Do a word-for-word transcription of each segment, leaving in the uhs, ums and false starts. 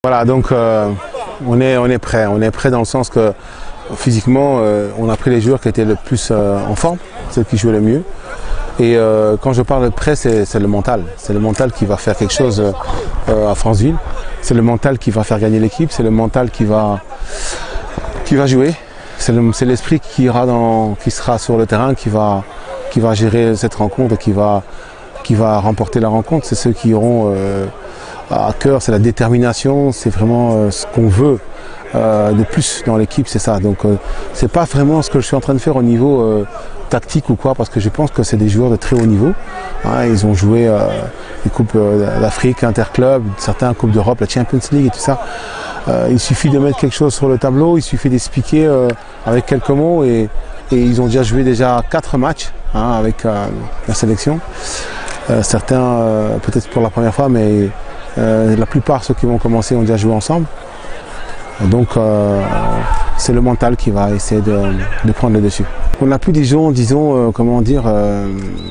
Voilà, donc euh, on est, on est prêt. On est prêt dans le sens que physiquement, euh, on a pris les joueurs qui étaient le plus euh, en forme, ceux qui jouaient le mieux. Et euh, quand je parle de prêt, c'est le mental. C'est le mental qui va faire quelque chose euh, à Franceville. C'est le mental qui va faire gagner l'équipe. C'est le mental qui va, qui va jouer. C'est l'esprit le, qui, ira dans, qui sera sur le terrain, qui va, qui va gérer cette rencontre et qui va, qui va remporter la rencontre. C'est ceux qui auront euh, à cœur, c'est la détermination, c'est vraiment euh, ce qu'on veut euh, de plus dans l'équipe, c'est ça. Donc euh, c'est pas vraiment ce que je suis en train de faire au niveau euh, tactique ou quoi, parce que je pense que c'est des joueurs de très haut niveau. Hein, ils ont joué euh, les coupes euh, d'Afrique, Interclub, certains coupes d'Europe, la Champions League et tout ça. Euh, il suffit de mettre quelque chose sur le tableau, il suffit d'expliquer euh, avec quelques mots et, et ils ont déjà joué déjà quatre matchs hein, avec euh, la sélection. Euh, certains euh, peut-être pour la première fois, mais Euh, la plupart, ceux qui vont commencer, ont déjà joué ensemble. Donc, euh, c'est le mental qui va essayer de, de prendre le dessus. On n'a plus, disons, disons euh, comment dire, euh,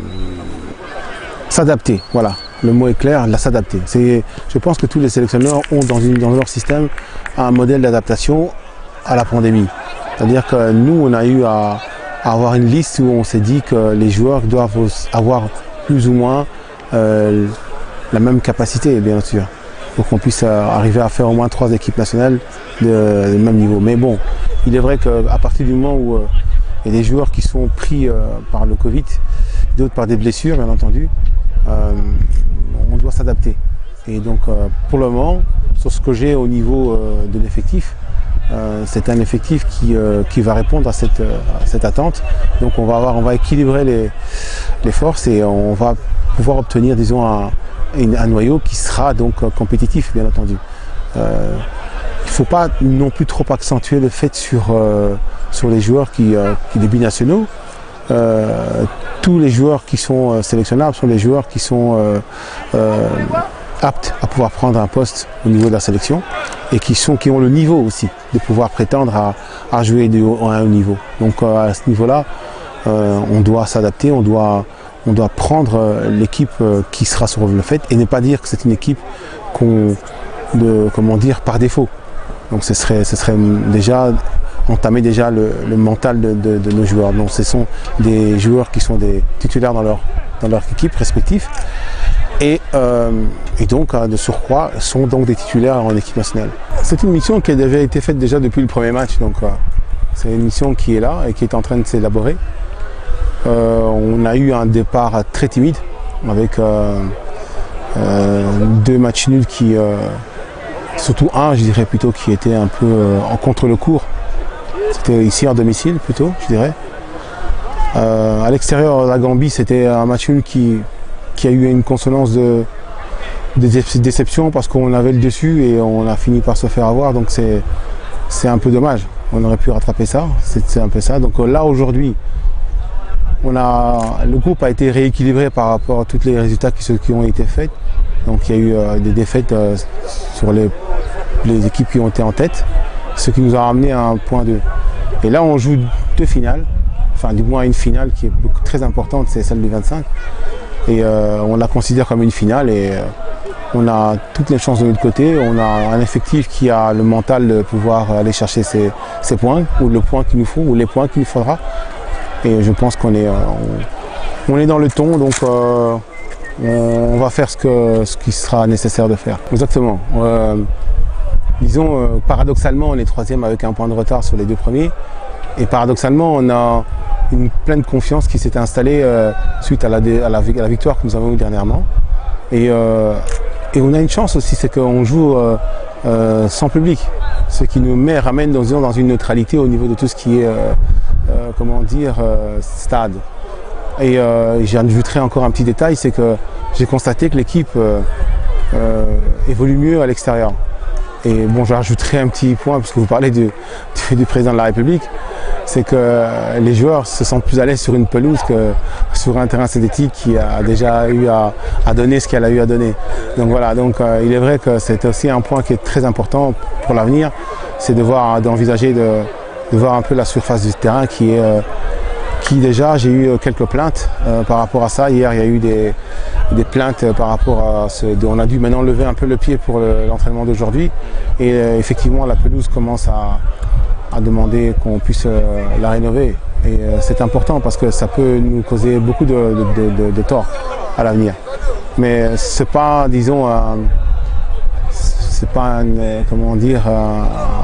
s'adapter. Voilà, le mot est clair, la s'adapter. Je pense que tous les sélectionneurs ont dans, une, dans leur système un modèle d'adaptation à la pandémie. C'est-à-dire que nous, on a eu à, à avoir une liste où on s'est dit que les joueurs doivent avoir plus ou moins euh, la même capacité, bien sûr, pour qu'on puisse arriver à faire au moins trois équipes nationales de, de même niveau. Mais bon, il est vrai qu'à partir du moment où euh, il y a des joueurs qui sont pris euh, par le Covid, d'autres par des blessures, bien entendu, euh, on doit s'adapter. Et donc, euh, pour le moment, sur ce que j'ai au niveau euh, de l'effectif, euh, c'est un effectif qui, euh, qui va répondre à cette, à cette attente. Donc, on va, avoir, on va équilibrer les, les forces et on va pouvoir obtenir, disons, un un noyau qui sera donc compétitif, bien entendu. Euh, il ne faut pas non plus trop accentuer le fait sur, euh, sur les joueurs qui, euh, qui des binationaux. Euh, tous les joueurs qui sont sélectionnables sont les joueurs qui sont euh, euh, aptes à pouvoir prendre un poste au niveau de la sélection et qui, sont, qui ont le niveau aussi de pouvoir prétendre à, à jouer de haut, à un haut niveau. Donc euh, à ce niveau-là, euh, on doit s'adapter, on doit On doit prendre l'équipe qui sera sur le fait et ne pas dire que c'est une équipe qu'on, de, comment dire, par défaut. Donc ce serait, ce serait déjà entamer déjà le, le mental de, de, de nos joueurs. Donc ce sont des joueurs qui sont des titulaires dans leur, dans leur équipe respective et, euh, et donc de surcroît sont donc des titulaires en équipe nationale. C'est une mission qui a déjà été faite déjà depuis le premier match. Donc c'est une mission qui est là et qui est en train de s'élaborer. Euh, on a eu un départ très timide avec euh, euh, deux matchs nuls qui, euh, surtout un je dirais plutôt qui était un peu euh, en contre le cours. C'était ici à domicile plutôt je dirais. Euh, à l'extérieur la Gambie c'était un match nul qui, qui a eu une consonance de, de déception parce qu'on avait le dessus et on a fini par se faire avoir, donc c'est un peu dommage. On aurait pu rattraper ça, c'est un peu ça. Donc là aujourd'hui On a, le groupe a été rééquilibré par rapport à tous les résultats qui, qui ont été faits. Donc il y a eu euh, des défaites euh, sur les, les équipes qui ont été en tête, ce qui nous a ramené à un point deux. Et là on joue deux finales, enfin du moins une finale qui est beaucoup, très importante, c'est celle du vingt-cinq. Et euh, on la considère comme une finale et euh, on a toutes les chances de notre côté. On a un effectif qui a le mental de pouvoir aller chercher ses, ses points, ou le point qu'il nous faut, ou les points qu'il nous faudra. Et je pense qu'on est, on, on est dans le ton, donc euh, on va faire ce, que, ce qui sera nécessaire de faire. Exactement. Euh, disons, euh, paradoxalement, on est troisième avec un point de retard sur les deux premiers. Et paradoxalement, on a une pleine confiance qui s'est installée euh, suite à la, à, la, à la victoire que nous avons eue dernièrement. Et, euh, et on a une chance aussi, c'est qu'on joue euh, euh, sans public. Ce qui nous met, ramène dans, dans une neutralité au niveau de tout ce qui est... Euh, Euh, comment dire, euh, stade. Et euh, j'ajouterai encore un petit détail, c'est que j'ai constaté que l'équipe euh, euh, évolue mieux à l'extérieur. Et bon, j'ajouterai un petit point, parce que vous parlez du, du, du président de la République, c'est que les joueurs se sentent plus à l'aise sur une pelouse que sur un terrain synthétique qui a déjà eu à, à donner ce qu'elle a eu à donner. Donc voilà, donc euh, il est vrai que c'est aussi un point qui est très important pour l'avenir, c'est de voir, d'envisager de de voir un peu la surface du terrain qui est euh, qui déjà, j'ai eu quelques plaintes euh, par rapport à ça. Hier, il y a eu des, des plaintes par rapport à ce. On a dû maintenant lever un peu le pied pour l'entraînement d'aujourd'hui. Et euh, effectivement, la pelouse commence à, à demander qu'on puisse euh, la rénover. Et euh, c'est important parce que ça peut nous causer beaucoup de, de, de, de tort à l'avenir. Mais c'est pas, disons, euh, c'est pas, une, comment dire, euh,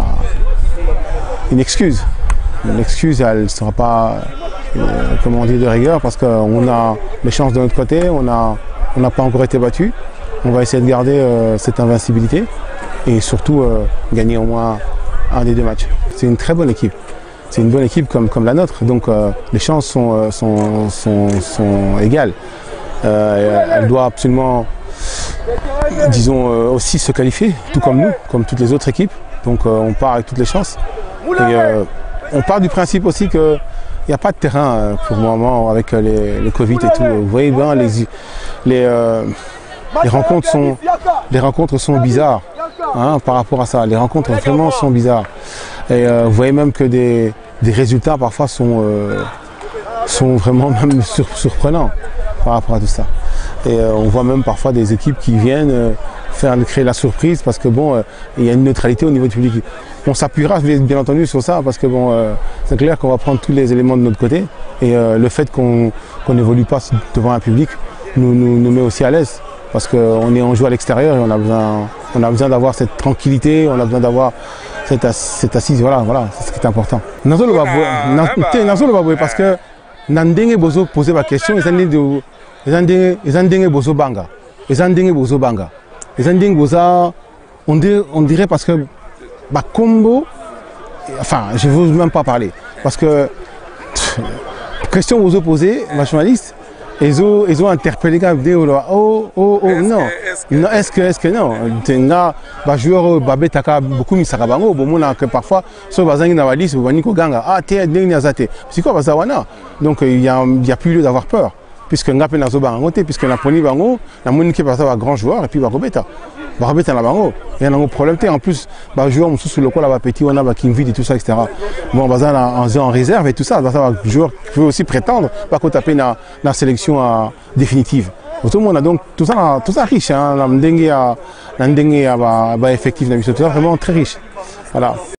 une excuse. Une excuse, elle ne sera pas, euh, comment dire, de rigueur parce qu'on a les chances de notre côté, on a, on n'a pas encore été battu. On va essayer de garder euh, cette invincibilité et surtout euh, gagner au moins un des deux matchs. C'est une très bonne équipe. C'est une bonne équipe comme, comme la nôtre, donc euh, les chances sont, sont, sont, sont égales. Euh, elle doit absolument, disons, euh, aussi se qualifier, tout comme nous, comme toutes les autres équipes. Donc euh, on part avec toutes les chances. Et euh, on part du principe aussi qu'il n'y a pas de terrain euh, pour le moment avec euh, les, les Covid et tout. Vous voyez bien, les, les, euh, les, rencontres, sont, les rencontres sont bizarres hein, par rapport à ça. Les rencontres vraiment sont bizarres. Et euh, vous voyez même que des, des résultats parfois sont, euh, sont vraiment même sur, surprenants par rapport à tout ça. Et euh, on voit même parfois des équipes qui viennent euh, faire créer la surprise parce que bon, euh, il y a une neutralité au niveau du public. On s'appuiera bien entendu sur ça parce que bon, euh, c'est clair qu'on va prendre tous les éléments de notre côté et euh, le fait qu'on qu'on n'évolue pas devant un public nous, nous, nous met aussi à l'aise parce qu'on est on joue à l'extérieur et on a besoin, on a besoin d'avoir cette tranquillité, on a besoin d'avoir cette, cette assise, voilà, voilà, c'est ce qui est important. Nazo le baboué parce que Nandenge Bozo posait ma question, ils ont dit Bozo Banga, ils ont dit Bozo Banga, ils ont dit Boza, on dirait, on dirait parce que bah Combo, enfin je ne veux même pas parler parce que question Bozo posée, ma journaliste. Ils ont, ils ont interpellé les gars, oh, oh, oh, non. Non, est-ce que, est-ce que non? Tenga, bah, joueur, babé, taka, beaucoup, mis sarabango, bon, on a que parfois, sur bazang, navalis, ou vaniko ganga, ah, t'es, n'es, n'azate. C'est quoi, bazawana? Donc, il y a, il y a plus lieu d'avoir peur. Puisque Ngapé n'a pas bangoté, puisque la poni bango, la monique passe à grand joueur, et puis Barobeta. Barobeta n'a bango. Il y a un problème, en plus, bah, joueur, on sous le quoi, là, petit, on a, bah, Kingvid et tout ça, et cetera. Bon, bazan, en, en réserve et tout ça, bah, ça va, joueur peut aussi prétendre, pas qu'on tape dans la sélection euh, définitive. Tout le monde a donc, tout ça, tout ça riche, hein, la mdengue, la mdengue, bah, effectif, tout ça, vraiment très riche. Voilà.